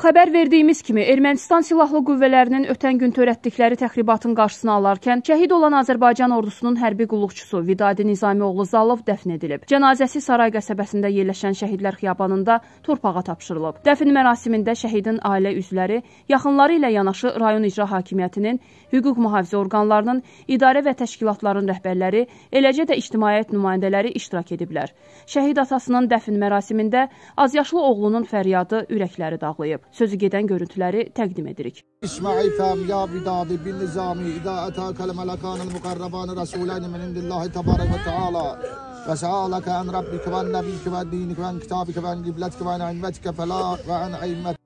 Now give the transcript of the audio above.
Xəbər verdiyimiz kimi, Ermənistan Silahlı Qüvvələrinin ötən gün törətdikləri təxribatın qarşısını alarkən şəhid olan Azərbaycan ordusunun hərbi qulluqçusu Vidadi Nizamioğlu Zalov dəfn edilib. Cənazəsi Saray qəsəbəsində yerləşən Şəhidlər Xiyabanında torpağa tapşırılıb. Dəfn mərasimində şəhidin ailə üzvləri, yaxınları ilə yanaşı rayon icra hakimiyyətinin, hüquq mühafizə orqanlarının, idarə və təşkilatların rəhbərləri, eləcə də ictimaiyyət nümayəndələri iştirak ediblər. Şəhid atasının dəfn mərasimində azyaşlı oğlunun fəryadı ürəkləri dağlayıb. Sözü gedən görüntüləri təqdim edirik. İsmail ya Vidadi bin Nizami İdə ətəkəl mələkanil müqərraban rəsuləni min indillahi təbarək və teala və səaləkə ən Rabbikə və nəbiykə və dinikə və kitabikə və qiblətkə və ən ilmətkə fəla və ən ilmət